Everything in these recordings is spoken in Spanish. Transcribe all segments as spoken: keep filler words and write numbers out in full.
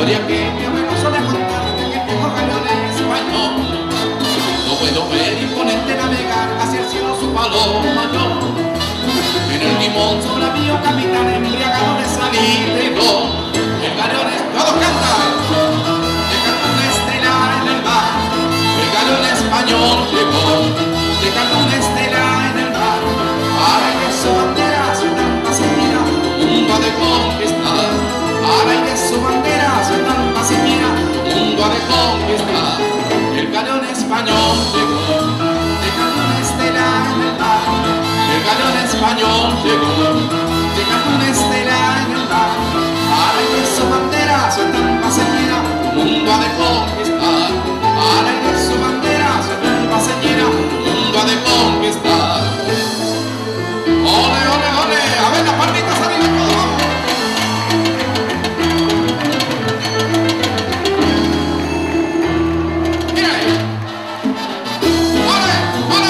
historia que mi abuelo suele contar de aquel viejo galeón español. No puedo ver imponente navegar hacia el cielo su paloma mayor. En el timón sobrevío capitán embriagado de salida y no. El galeón es... ¡Todos cantan! Dejando una estela en el mar. El galeón español llegó. Dejando una estela en el mar. Para que su bandera se tan seguida, mundo ha de conquistar. Para que su bandera se tan seguida, mundo ha de conquistar. El galeón español llegó. Dejando una estela en el mar. El galeón español llegó, dejando una estela en el mar. Para que su bandera se tan seguida, mundo ha de conquistar. Para que su bandera se tan seguida, mundo ha de conquistar. ¡Ole, ole, ole! A ver las palmitas arriba todos. ¡Mira ahí! ¡Ole, ole!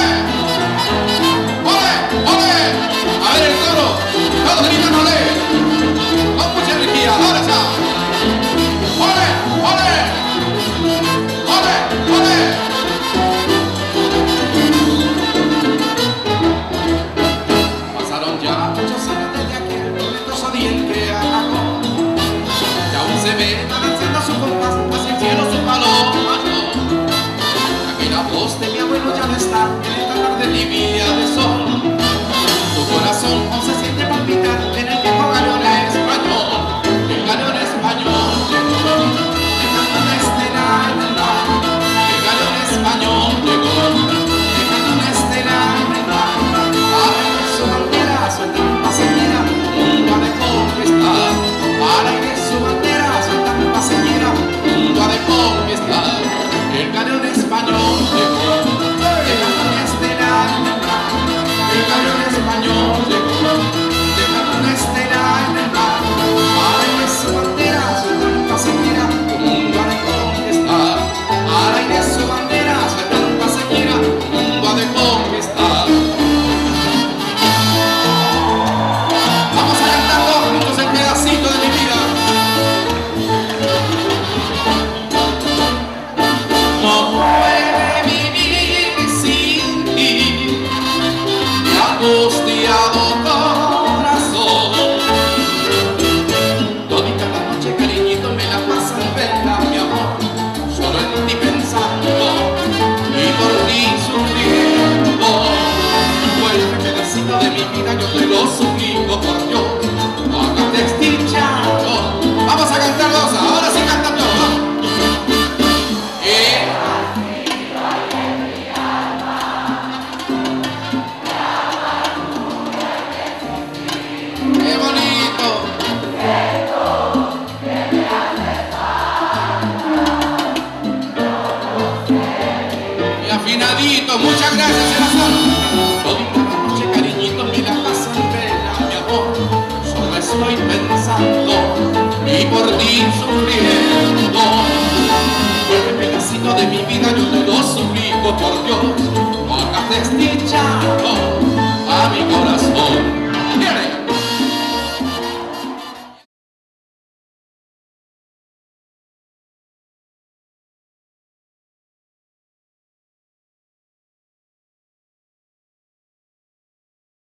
A ver el coro, todos gritan ole, con mucha energía, ahora ya. Ole, ole, ole, ole. Pasaron ya muchos años desde aquel tormentoso día en que acabó. Y aún se ve balanceando su compás hacia el cielo su paloma. Aquí la voz de mi abuelo ya no está en esta tarde tibia de sol. Su corazón aún se siente palpitar en el viejo galeón español. El galeón español llegó, dejando una estela en el mar. El galeón español llegó, dejando una estela en el mar. Para que su bandera se tan seguida, mundo ha de conquistar. Para que su bandera se tan seguida, mundo ha de conquistar. El galeón español llegó, dejando una estela en el mar. El galeón español llegó, dejando una estela en el mar. Para que su bandera se tan seguida, mundo ha de conquistar. Para que su bandera se tan seguida, mundo ha de conquistar. Vamos a cantar todos juntos el pedacito de mi vida. No puede vivir sin ti, mi angustiado corazón. Todita la noche, cariñito, me la paso en vela, mi amor, solo en ti pensando y por ti sufriendo. Vuelve pedacito de mi vida, yo te lo suplico por Dios, no hagas desdichado. Vamos a cantar dos, ahora sí cantan todos. Eh. ¡Qué bonito! Y afinadito, muchas gracias, corazón. Todita la noche, cariñito, me la paso en vela, mi amor, solo estoy pensando y por ti sufriendo. Vuelve pedacito de mi vida, yo te lo suplico por Dios,